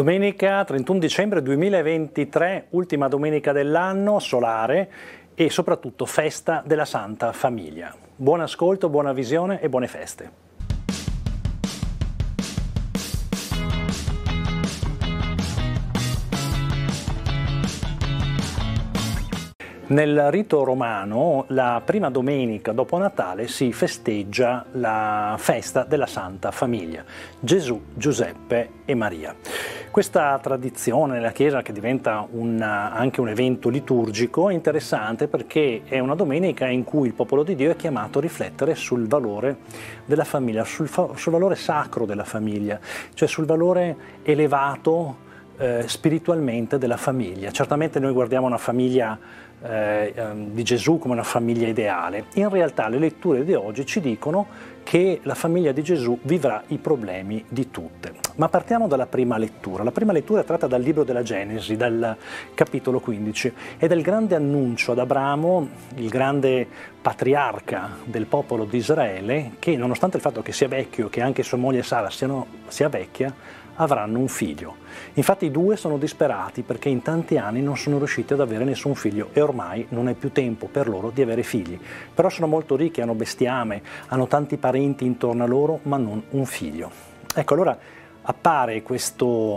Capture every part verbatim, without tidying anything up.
Domenica trentuno dicembre duemilaventitré, ultima domenica dell'anno, solare e soprattutto festa della Santa Famiglia. Buon ascolto, buona visione e buone feste. Nel rito romano, la prima domenica dopo Natale si festeggia la festa della Santa Famiglia, Gesù, Giuseppe e Maria. Questa tradizione nella Chiesa, che diventa un, anche un evento liturgico, è interessante perché è una domenica in cui il popolo di Dio è chiamato a riflettere sul valore della famiglia, sul, sul valore sacro della famiglia, cioè sul valore elevato eh, spiritualmente della famiglia. Certamente noi guardiamo una famiglia Eh, di Gesù come una famiglia ideale. In realtà le letture di oggi ci dicono che la famiglia di Gesù vivrà i problemi di tutte. Ma partiamo dalla prima lettura. La prima lettura è tratta dal libro della Genesi, dal capitolo quindici, e del grande annuncio ad Abramo, il grande patriarca del popolo di Israele, che nonostante il fatto che sia vecchio e che anche sua moglie Sara siano, sia vecchia, avranno un figlio. Infatti i due sono disperati perché in tanti anni non sono riusciti ad avere nessun figlio e ormai non è più tempo per loro di avere figli. Però sono molto ricchi, hanno bestiame, hanno tanti parenti intorno a loro, ma non un figlio. Ecco, allora appare questo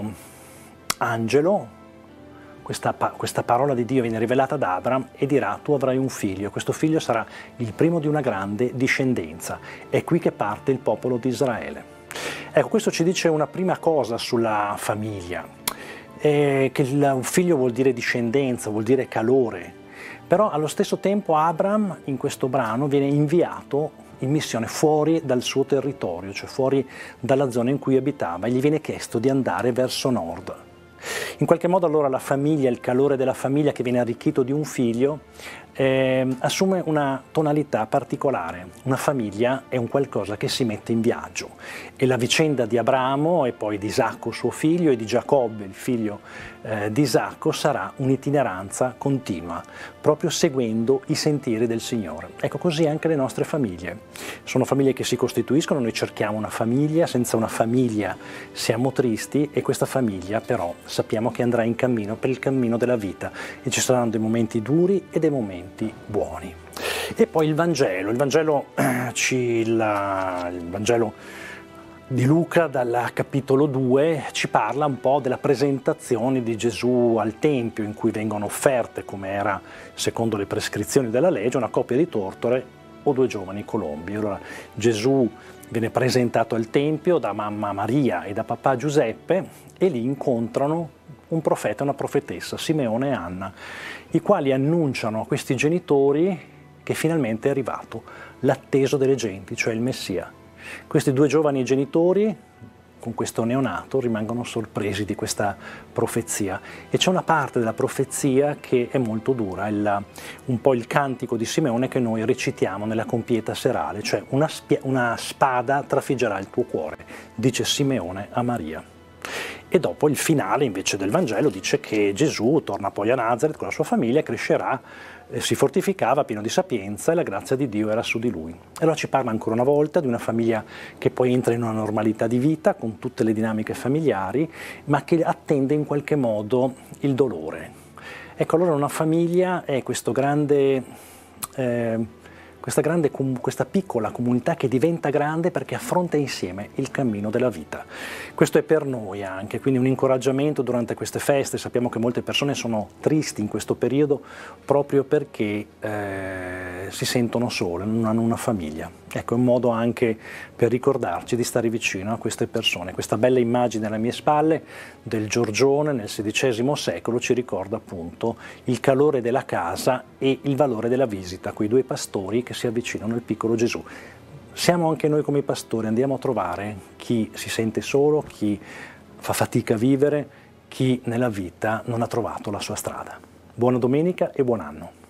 angelo, questa, questa parola di Dio viene rivelata ad Abram e dirà: tu avrai un figlio, questo figlio sarà il primo di una grande discendenza. È qui che parte il popolo di Israele. Ecco, questo ci dice una prima cosa sulla famiglia, eh, che il, un figlio vuol dire discendenza, vuol dire calore, però allo stesso tempo Abram in questo brano viene inviato in missione fuori dal suo territorio, cioè fuori dalla zona in cui abitava, e gli viene chiesto di andare verso nord. In qualche modo allora la famiglia, il calore della famiglia che viene arricchito di un figlio, eh, assume una tonalità particolare. Una famiglia è un qualcosa che si mette in viaggio, e la vicenda di Abramo e poi di Isacco suo figlio e di Giacobbe il figlio eh, di Isacco sarà un'itineranza continua, proprio seguendo i sentieri del Signore. Ecco, così anche le nostre famiglie. Sono famiglie che si costituiscono, noi cerchiamo una famiglia, senza una famiglia siamo tristi, e questa famiglia però sappiamo che andrà in cammino per il cammino della vita, e ci saranno dei momenti duri e dei momenti buoni. E poi il Vangelo, il Vangelo, eh, ci, la, il Vangelo di Luca dal capitolo due ci parla un po' della presentazione di Gesù al Tempio, in cui vengono offerte, come era secondo le prescrizioni della legge, una coppia di tortore o due giovani colombi. Allora Gesù viene presentato al Tempio da mamma Maria e da papà Giuseppe, e lì incontrano un profeta e una profetessa, Simeone e Anna, i quali annunciano a questi genitori che finalmente è arrivato l'atteso delle genti, cioè il Messia. Questi due giovani genitori, con questo neonato, rimangono sorpresi di questa profezia, e c'è una parte della profezia che è molto dura, il, un po' il cantico di Simeone che noi recitiamo nella compieta serale, cioè una, una spada trafiggerà il tuo cuore, dice Simeone a Maria. E dopo il finale invece del Vangelo dice che Gesù torna poi a Nazaret con la sua famiglia, crescerà, eh, si fortificava, pieno di sapienza, e la grazia di Dio era su di lui. E allora ci parla ancora una volta di una famiglia che poi entra in una normalità di vita con tutte le dinamiche familiari, ma che attende in qualche modo il dolore. Ecco, allora una famiglia è questo grande... Eh, Questa, grande, questa piccola comunità che diventa grande perché affronta insieme il cammino della vita. Questo è per noi anche, quindi un incoraggiamento durante queste feste. Sappiamo che molte persone sono tristi in questo periodo proprio perché eh, si sentono sole, non hanno una famiglia. Ecco, è un modo anche per ricordarci di stare vicino a queste persone. Questa bella immagine alle mie spalle del Giorgione nel sedicesimo secolo ci ricorda appunto il calore della casa e il valore della visita, quei due pastori che si avvicinano al piccolo Gesù. Siamo anche noi come pastori, andiamo a trovare chi si sente solo, chi fa fatica a vivere, chi nella vita non ha trovato la sua strada. Buona domenica e buon anno.